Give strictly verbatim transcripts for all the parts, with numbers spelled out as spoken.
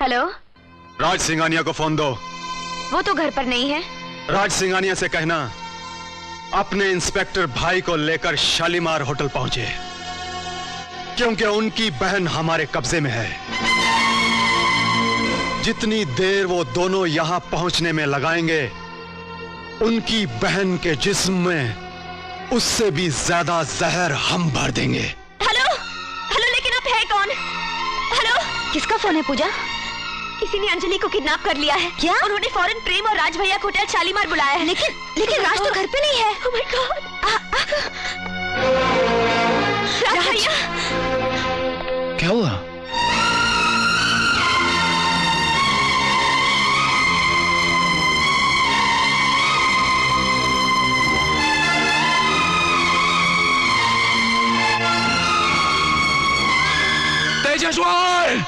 Hello, राज सिंघानिया को phone दो। वो तो घर पर नहीं है। राज सिंघानिया से कहना अपने इंस्पेक्टर भाई को लेकर शालीमार होटल पहुंचे, क्योंकि उनकी बहन हमारे कब्जे में है। जितनी देर वो दोनों यहां पहुंचने में लगाएंगे, उनकी बहन के जिस्म में उससे भी ज्यादा जहर हम भर देंगे। हेलो हेलो, लेकिन आप है कौन? हेलो, किसका फोन है पूजा? किसी ने अंजलि को किडनैप कर लिया है। क्या? उन्होंने फौरन प्रेम और राज भैया को होटल शालीमार बुलाया है। लेकिन लेकिन राज तो घर पे नहीं है। Oh my God! राज भैया, क्या हुआ? तेजस्वर!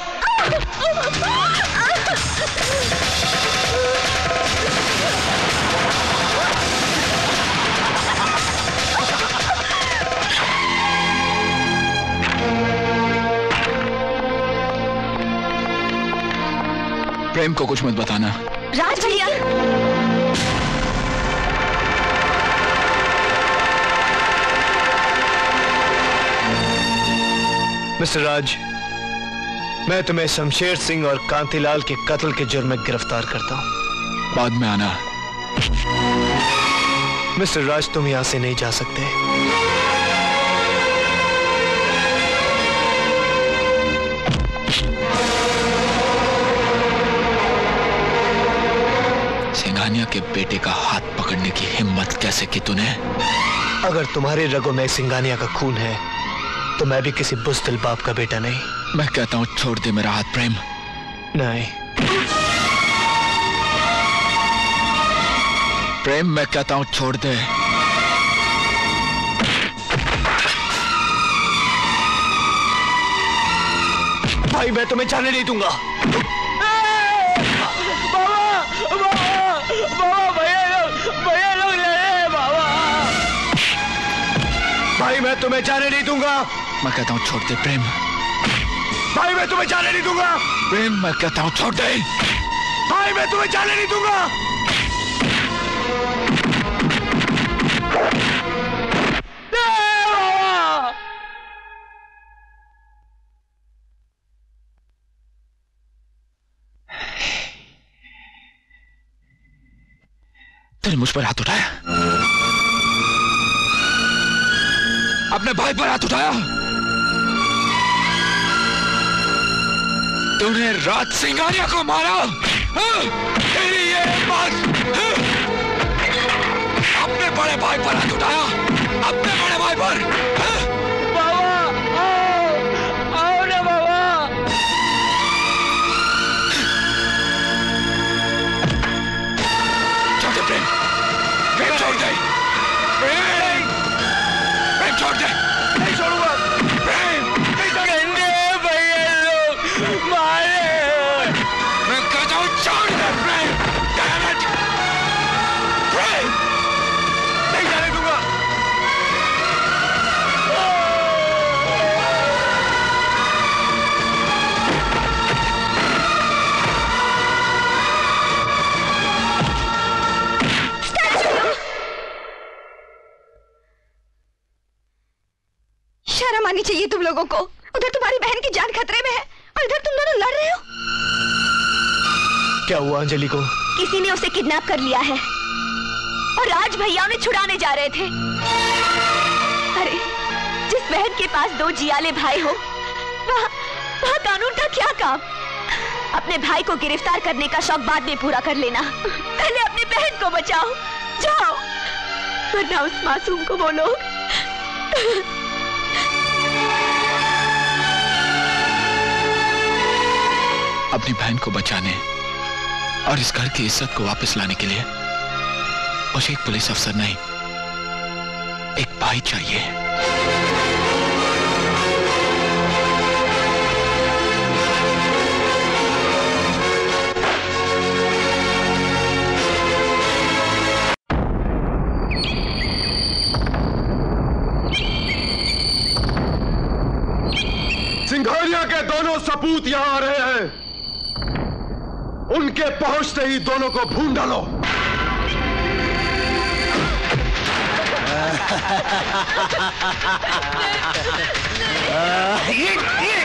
प्रेम को कुछ मत बताना। राज भैया, मिस्टर राज, मैं तुम्हें शमशेर सिंह और कांतिलाल के कत्ल के जुर्म में गिरफ्तार करता हूं। बाद में आना। मिस्टर राज, तुम यहां से नहीं जा सकते। सिंघानिया के बेटे का हाथ पकड़ने की हिम्मत कैसे की तूने? अगर तुम्हारे रगों में सिंघानिया का खून है तो मैं भी किसी बुज़दिल बाप का बेटा नहीं। मैं कहता हूं छोड़ दे मेरा हाथ प्रेम। नहीं प्रेम, मैं कहता हूं छोड़ दे। भाई, मैं तुम्हें जाने नहीं दूंगा। भाई, मैं तुम्हें जाने नहीं दूंगा। मैं कहता हूं छोड़ दे प्रेम। भाई, मैं तुम्हें जाने नहीं दूंगा। प्रेम, मैं कहता हूं छोड़ दे। भाई, मैं तुम्हें जाने नहीं दूंगा। तेरे मुझ पर हाथ उठाया, अपने भाई पर हाथ उठाया। तूने राज सिंघानिया को मारा। तेरी ये बात। अपने बड़े भाई पर हाथ उठाया, अपने बड़े भाई पर। बाबा, आओ, आओ ना बाबा। छोड़ दे प्रेम, प्रेम छोड़ दे, प्रेम, प्रेम छोड़ दे। नहीं छोड़ूंगा। प्रेम, गंदे भैया लोग मारे। मैं कहता हूँ छोड़ दे प्रेम। damn it! प्रेम, नहीं जाने दूंगा। शर्म आनी चाहिए तुम लोगों को। उधर तुम्हारी बहन की जान खतरे में है और इधर तुम दोनों लड़ रहे हो। क्या हुआ अंजलि को? किसी ने उसे किडनैप कर लिया है और राज भैया उन्हें छुड़ाने जा रहे थे। अरे, जिस बहन के पास दो जियाले भाई हो, वहाँ वहाँ कानून का क्या काम? अपने भाई को गिरफ्तार करने का शौक बाद में पूरा कर लेना। पहले अपनी बहन को बचाओ, जाओ, वरना उस मासूम को वो लोग। अपनी बहन को बचाने और इस घर की इज्जत को वापस लाने के लिए मुझे एक पुलिस अफसर नहीं, एक भाई चाहिए। सिंघानिया के दोनों सपूत यहां आ रहे हैं। उनके पहुंचते ही दोनों को भून डालो। ये, ये।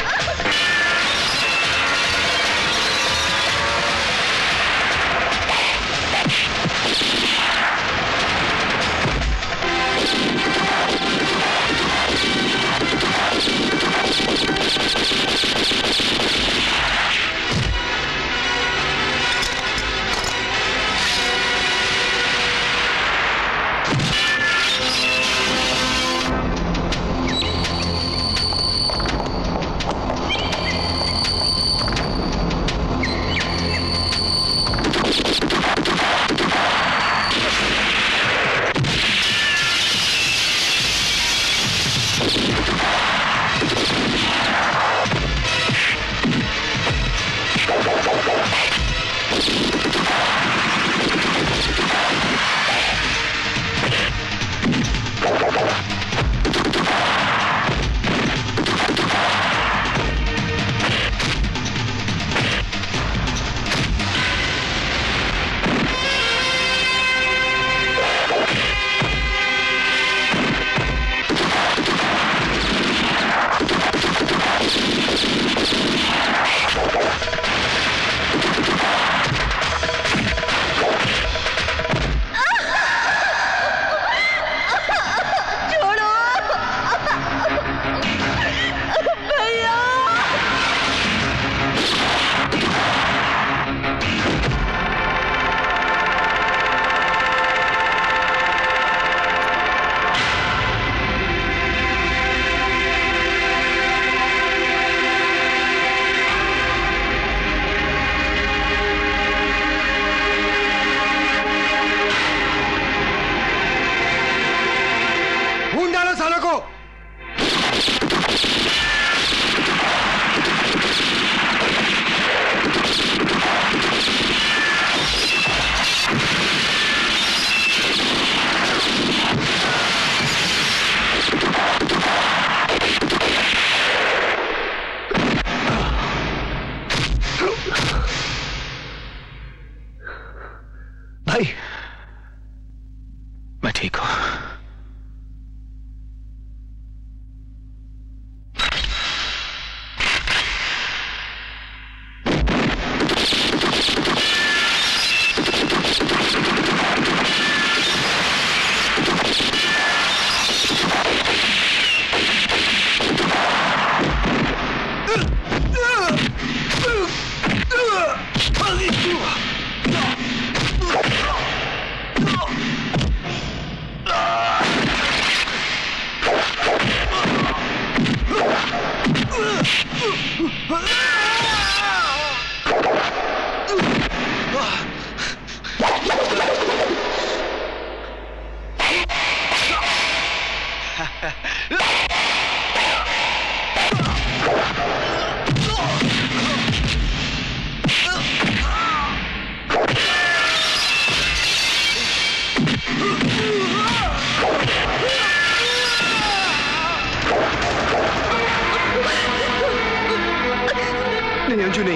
नहीं अंजू, नहीं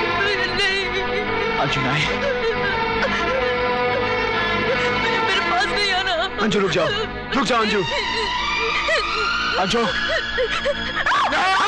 अंजू, नहीं मेरे पास नहीं आना। अंजू रुक जाओ, रुक जाओ अंजू, अंजू।